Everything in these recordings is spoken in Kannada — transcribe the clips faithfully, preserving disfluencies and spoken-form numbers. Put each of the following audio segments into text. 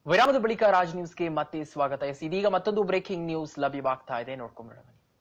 ವಿರಾಮದ ಬಳಿಕ ರಾಜ್ ನ್ಯೂಸ್ಗೆ ಮತ್ತೆ ಸ್ವಾಗತ. ಇದೀಗ ಮತ್ತೊಂದು ಬ್ರೇಕಿಂಗ್ ನ್ಯೂಸ್ ಲಭ್ಯವಾಗ್ತಾ ಇದೆ, ನೋಡ್ಕೊಂಡ್ಬಿಡೋಣ.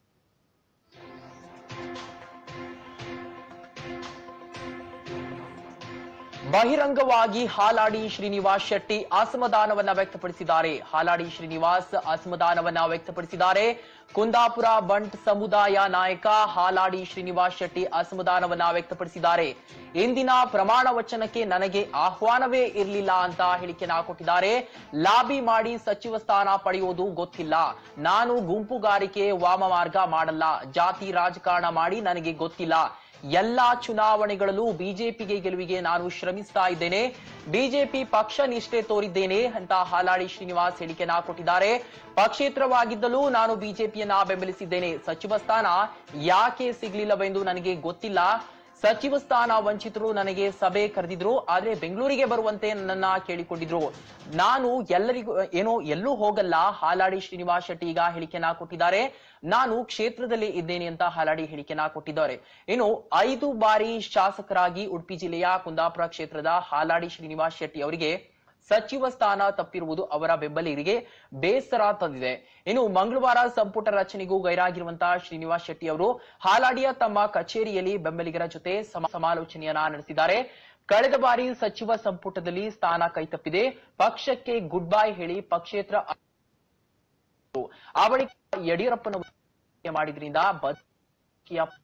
ಬಹಿರಂಗವಾಗಿ ಹಾಲಾಡಿ ಶ್ರೀನಿವಾಸ್ ಶೆಟ್ಟಿ ಅಸಮಾಧಾನವನ್ನ ವ್ಯಕ್ತಪಡಿಸಿದ್ದಾರೆ. ಹಾಲಾಡಿ ಶ್ರೀನಿವಾಸ್ ಅಸಮಾಧಾನವನ್ನ ವ್ಯಕ್ತಪಡಿಸಿದ್ದಾರೆ. ಕುಂದಾಪುರ ಬಂಟ್ ಸಮುದಾಯ ನಾಯಕ ಹಾಲಾಡಿ ಶ್ರೀನಿವಾಸ್ ಶೆಟ್ಟಿ ಅಸಮಾಧಾನವನ್ನ ವ್ಯಕ್ತಪಡಿಸಿದ್ದಾರೆ. ಇಂದಿನ ಪ್ರಮಾಣ ವಚನಕ್ಕೆ ನನಗೆ ಆಹ್ವಾನವೇ ಇರಲಿಲ್ಲ ಅಂತ ಹೇಳಿಕೆಯನ್ನ ಕೊಟ್ಟಿದ್ದಾರೆ. ಲಾಬಿ ಮಾಡಿ ಸಚಿವ ಸ್ಥಾನ ಪಡೆಯುವುದು ಗೊತ್ತಿಲ್ಲ. ನಾನು ಗುಂಪುಗಾರಿಕೆ ವಾಮಮಾರ್ಗ ಮಾಡಲ್ಲ. ಜಾತಿ ರಾಜಕಾರಣ ಮಾಡಿ ನನಗೆ ಗೊತ್ತಿಲ್ಲ. ಎಲ್ಲಾ ಚುನಾವಣೆಗಳಲ್ಲೂ ಬಿಜೆಪಿಗೆ ಗೆಲುವಿಗೆ ನಾನು ಶ್ರಮಿಸ್ತಾ ಇದ್ದೇನೆ. ಬಿಜೆಪಿ ಪಕ್ಷ ನಿಷ್ಠೆ ತೋರಿದ್ದೇನೆ ಅಂತ ಹಾಲಾಡಿ ಶ್ರೀನಿವಾಸ್ ಹೇಳಿಕೆಯನ್ನ ಕೊಟ್ಟಿದ್ದಾರೆ. ಪಕ್ಷೇತರವಾಗಿದ್ದಲೂ ನಾನು ಬಿಜೆಪಿಯನ್ನ ಬೆಂಬಲಿಸಿದ್ದೇನೆ. ಸಚಿವ ಸ್ಥಾನ ಯಾಕೆ ಸಿಗ್ಲಿಲ್ಲವೆಂದು ನನಗೆ ಗೊತ್ತಿಲ್ಲ. ಸಚಿವ ಸ್ಥಾನ ವಂಚಿತರು ನನಗೆ ಸಭೆ ಕರೆದಿದ್ರು, ಆದ್ರೆ ಬೆಂಗಳೂರಿಗೆ ಬರುವಂತೆ ನನ್ನನ್ನ ಕೇಳಿಕೊಂಡಿದ್ರು. ನಾನು ಎಲ್ಲರಿಗೂ ಏನೋ ಎಲ್ಲೂ ಹೋಗಲ್ಲ. ಹಾಲಾಡಿ ಶ್ರೀನಿವಾಸ್ ಶೆಟ್ಟಿ ಈಗ ಹೇಳಿಕೆಯನ್ನ ಕೊಟ್ಟಿದ್ದಾರೆ. ನಾನು ಕ್ಷೇತ್ರದಲ್ಲಿ ಇದ್ದೇನೆ ಅಂತ ಹಾಲಾಡಿ ಹೇಳಿಕೆಯನ್ನ ಕೊಟ್ಟಿದ್ದಾರೆ. ಇನ್ನು ಐದು ಬಾರಿ ಶಾಸಕರಾಗಿ ಉಡುಪಿ ಜಿಲ್ಲೆಯ ಕುಂದಾಪುರ ಕ್ಷೇತ್ರದ ಹಾಲಾಡಿ ಶ್ರೀನಿವಾಸ್ ಶೆಟ್ಟಿ ಅವರಿಗೆ ಸಚಿವ ಸ್ಥಾನ ತಪ್ಪಿರುವುದು ಅವರ ಬೆಂಬಲಿಗರಿಗೆ ಬೇಸರ ತಂದಿದೆ. ಇನ್ನು ಮಂಗಳವಾರ ಸಂಪುಟ ರಚನೆಗೂ ಗೈರಾಗಿರುವಂತಹ ಶ್ರೀನಿವಾಸ್ ಶೆಟ್ಟಿ ಅವರು ಹಾಲಾಡಿಯ ತಮ್ಮ ಕಚೇರಿಯಲ್ಲಿ ಬೆಂಬಲಿಗರ ಜೊತೆ ಸಮಾಲೋಚನೆಯನ್ನ ನಡೆಸಿದ್ದಾರೆ. ಕಳೆದ ಬಾರಿ ಸಚಿವ ಸಂಪುಟದಲ್ಲಿ ಸ್ಥಾನ ಕೈತಪ್ಪಿದೆ. ಪಕ್ಷಕ್ಕೆ ಗುಡ್ ಬೈ ಹೇಳಿ ಪಕ್ಷೇತರ ಆ ಬಳಿಕ ಯಡಿಯೂರಪ್ಪನ ಮಾಡಿದ್ರಿಂದ